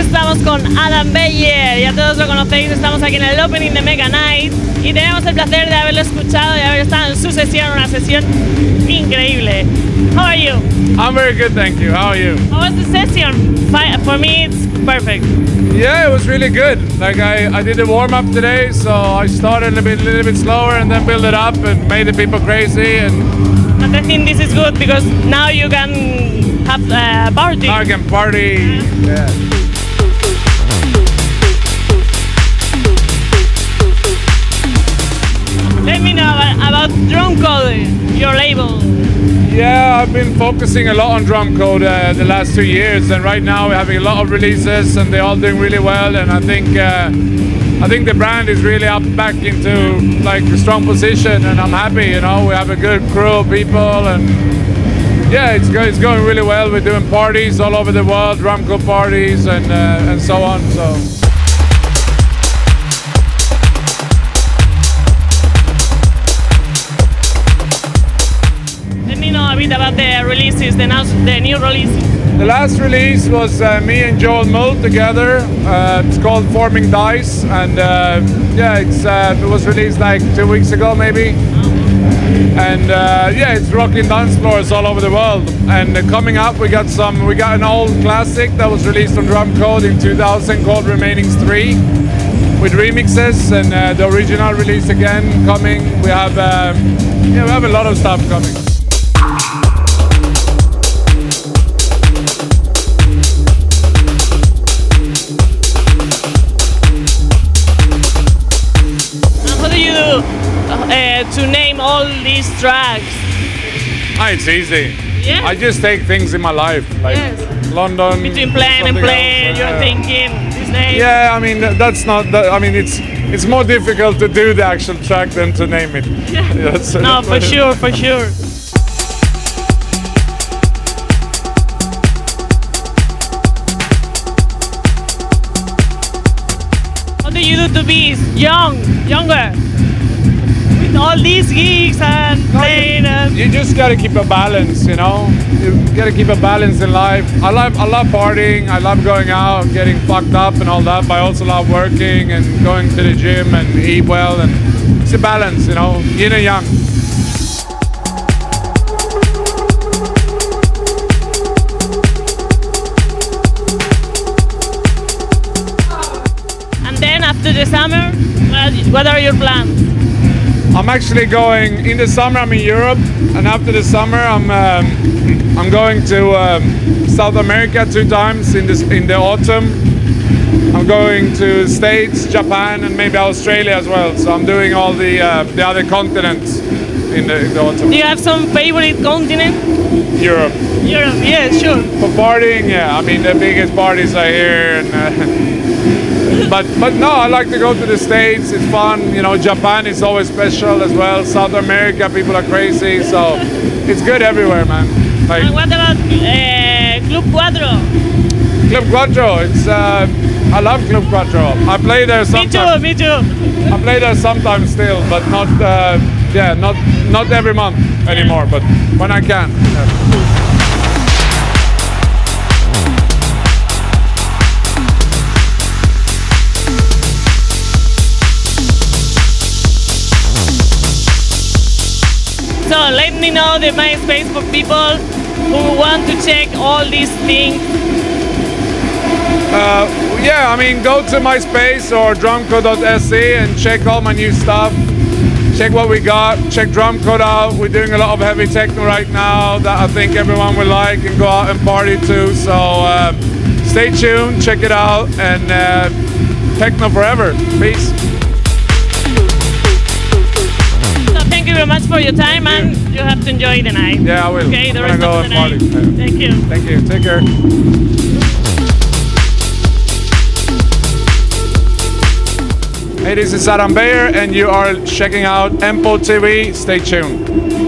estamos con Adam Beyer, ya todos lo conocéis, estamos aquí en el Opening de Mega Night y tenemos el placer de haberlo escuchado y haber estado en su sesión, una sesión increíble. How are you? I'm very good, thank you. How are you? How was the session? For me, it's perfect. Yeah, it was really good. Like I did the warm up today, so I started a little bit slower and then build it up and made the people crazy. And I think this is good because now you can have a party. Now I can party. Yeah. Let me know about Drumcode, your label. Yeah, I've been focusing a lot on Drumcode the last 2 years, and right now we're having a lot of releases, and they're all doing really well. And I think the brand is really up back into like a strong position, and I'm happy. You know, we have a good crew of people, and yeah, it's going really well. We're doing parties all over the world, Drumcode parties, and so on. So. Let me know a bit about the releases, the new releases. The last release was me and Joel Mull together. It's called Forming Dice, and yeah, it was released like 2 weeks ago maybe. And yeah, it's rocking dance floors all over the world. And coming up, we got an old classic that was released on Drumcode in 2000 called Remainings 3, with remixes, and the original release again coming. We have a lot of stuff coming. To name all these tracks? It's easy. Yeah. I just take things in my life, like London. Between playing and playing, you're thinking these days. Yeah, I mean that's not. I mean it's more difficult to do the actual track than to name it. Yeah. No, for sure, for sure. How do you do to be younger? All these gigs and playing. You just gotta keep a balance, you know. You gotta keep a balance in life. I love partying. I love going out, getting fucked up and all that. But I also love working and going to the gym and eat well. And it's a balance, you know. Yin and yang. And then after the summer, what are your plans? I'm actually going in the summer. I'm in Europe, and after the summer, I'm going to South America 2 times in the autumn. I'm going to States, Japan, and maybe Australia as well. So I'm doing all the other continents in the autumn. Do you have some favorite continent? Europe. Europe, yeah, sure. For partying, yeah. I mean, the biggest parties are here, and. But no, I like to go to the States. It's fun. You know, Japan is always special as well. South America, people are crazy. So it's good everywhere, man. Like, and what about Club Cuatro? Club Cuatro. I love Club Cuatro. I play there sometimes. Me too. I play there sometimes still, but not not every month anymore. But when I can. Yeah. So let me know the MySpace for people who want to check all these things. Yeah, I mean, go to MySpace or drumcode.se and check all my new stuff. Check what we got. Check Drumcode out. We're doing a lot of heavy techno right now that I think everyone will like and go out and party too. So stay tuned, check it out, and techno forever. Peace. Thank you very much for your time, and you have to enjoy the night. Yeah, I will. Okay, the I'm rest of the night. Party. Thank you. Thank you. Take care. Hey, this is Adam Beyer, and you are checking out Empo TV. Stay tuned.